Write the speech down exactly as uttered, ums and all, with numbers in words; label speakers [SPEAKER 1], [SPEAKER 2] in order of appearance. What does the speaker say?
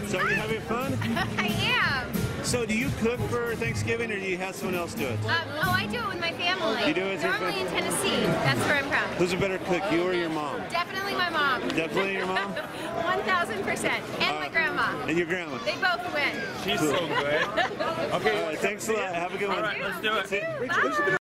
[SPEAKER 1] So are you having fun?
[SPEAKER 2] I am.
[SPEAKER 1] So do you cook for Thanksgiving, or do you have someone else do it?
[SPEAKER 2] Um, oh, I do it with my family.
[SPEAKER 1] You do it with your
[SPEAKER 2] Normally in
[SPEAKER 1] family?
[SPEAKER 2] Tennessee. That's where I'm from.
[SPEAKER 1] Who's a better cook, you or your mom?
[SPEAKER 2] Definitely my mom.
[SPEAKER 1] Definitely your mom?
[SPEAKER 2] one thousand percent. And
[SPEAKER 1] Uh,
[SPEAKER 2] my grandma.
[SPEAKER 1] And your grandma?
[SPEAKER 2] They both win.
[SPEAKER 3] She's so good. Okay.
[SPEAKER 1] All right, thanks a lot. Have a good one.
[SPEAKER 3] All right, let's do it.
[SPEAKER 2] Bye.